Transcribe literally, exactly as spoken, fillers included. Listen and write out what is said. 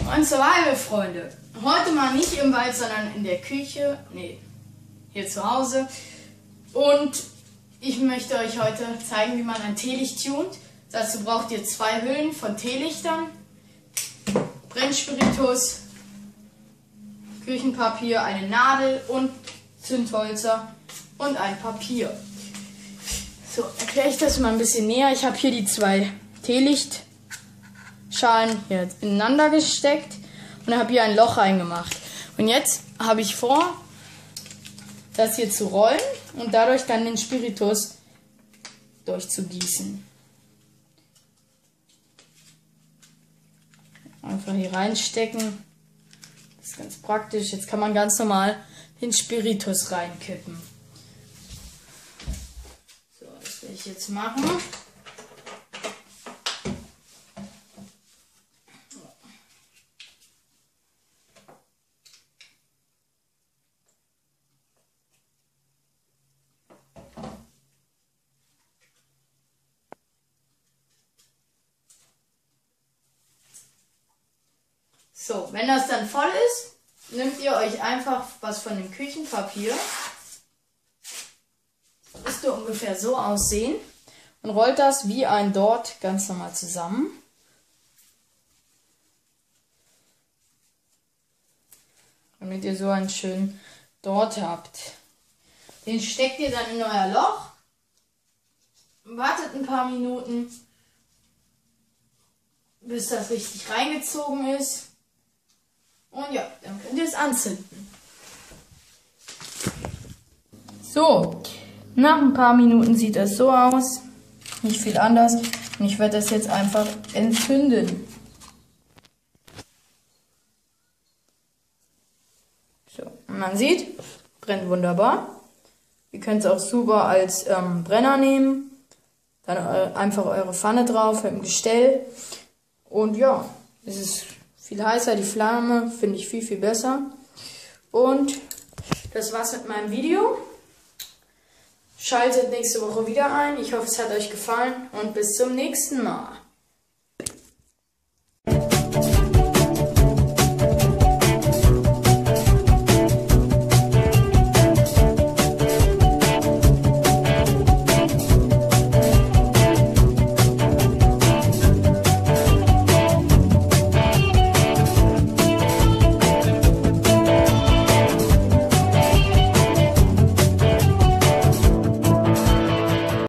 Moin Survival, Freunde. Heute mal nicht im Wald, sondern in der Küche. Nee, hier zu Hause. Und ich möchte euch heute zeigen, wie man ein Teelicht tunt. Dazu braucht ihr zwei Hüllen von Teelichtern, Brennspiritus, Küchenpapier, eine Nadel und Zündhölzer und ein Papier. So, erkläre ich das mal ein bisschen näher. Ich habe hier die zwei Teelichtschalen hier ineinander gesteckt und habe hier ein Loch reingemacht. Und jetzt habe ich vor, das hier zu rollen und dadurch dann den Spiritus durchzugießen. Einfach hier reinstecken. Das ist ganz praktisch. Jetzt kann man ganz normal den Spiritus reinkippen. So, das will ich jetzt machen. So, wenn das dann voll ist, nehmt ihr euch einfach was von dem Küchenpapier. Das müsste ungefähr so aussehen. Und rollt das wie ein Dort ganz normal zusammen. Damit ihr so einen schönen Dort habt. Den steckt ihr dann in euer Loch. Wartet ein paar Minuten, bis das richtig reingezogen ist. Und ja, dann könnt ihr es anzünden. So, nach ein paar Minuten sieht das so aus. Nicht viel anders. Und ich werde das jetzt einfach entzünden. So, und man sieht, brennt wunderbar. Ihr könnt es auch super als ähm, Brenner nehmen. Dann äh, einfach eure Pfanne drauf mit dem Gestell. Und ja, es ist viel heißer, die Flamme finde ich viel, viel besser. Und das war's mit meinem Video. Schaltet nächste Woche wieder ein. Ich hoffe, es hat euch gefallen und bis zum nächsten Mal.